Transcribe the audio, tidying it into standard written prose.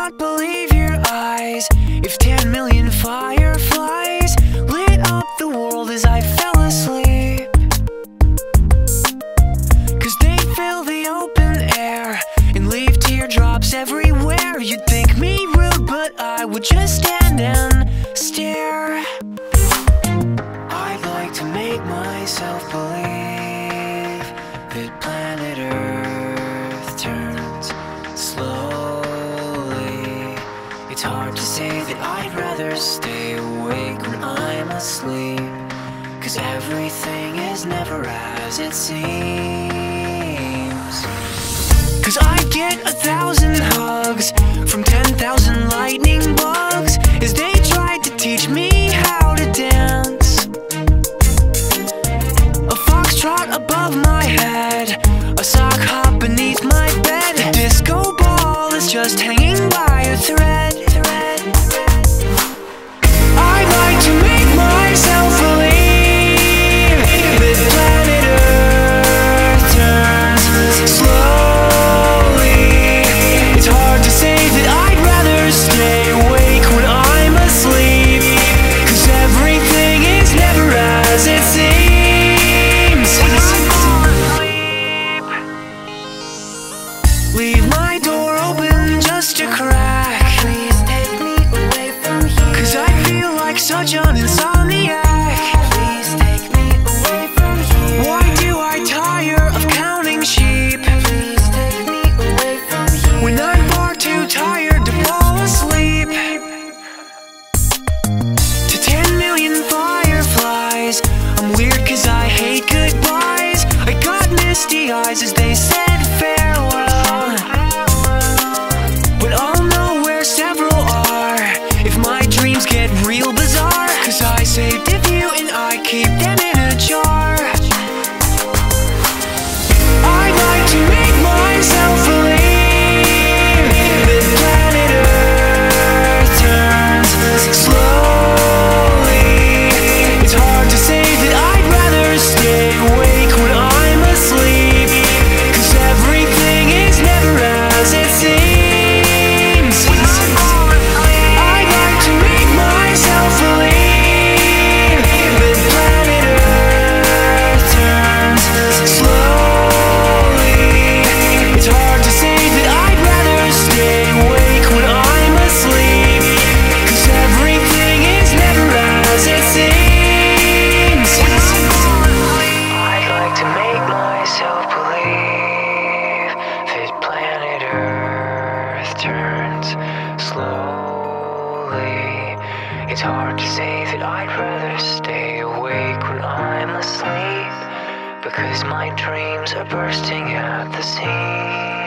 not believe your eyes if 10 million fireflies lit up the world as I fell asleep. 'Cause they fill the open air and leave teardrops everywhere. You'd think me rude, but I would just stand and stare. I'd like to make myself believe that planet Earth turns slowly. It's hard to say that I'd rather stay awake when I'm asleep, 'cause everything is never as it seems. 'Cause I get 1,000 hugs from 10,000 lightning bugs as they tried to teach me how to dance. A foxtrot above my head, a sock hop beneath my bed. A disco ball is just hanging by a thread. I'd like to make myself believe that planet Earth turns slowly. It's hard to say that I'd rather stay awake when I'm asleep, 'cause everything is never as it seems. Leave my door open just a crack. Please take me away from here, 'cause I feel like such an insomniac. Please take me away from here. Why do I tire of counting sheep? Please take me away from here, when I'm far too tired to fall asleep. To 10 million fireflies, I'm weird 'cause I hate goodbyes. I got misty eyes as they said farewell, but I'll know where several are if my dreams get real bizarre, 'cause I saved a few and I keep them in a jar. I'd like to make myself believe that planet Earth turns slowly. It's hard to say that I'd rather stay awake when I'm asleep, 'cause everything is never as it seems. I'd like to make myself believe that planet Earth turns slowly. It's hard to say that I'd rather stay awake when I'm asleep, 'cause everything is never as it seems. I'd like to make myself believe that planet Earth turns slowly. It's hard to say that I'd rather stay awake when I'm asleep, because my dreams are bursting at the seams.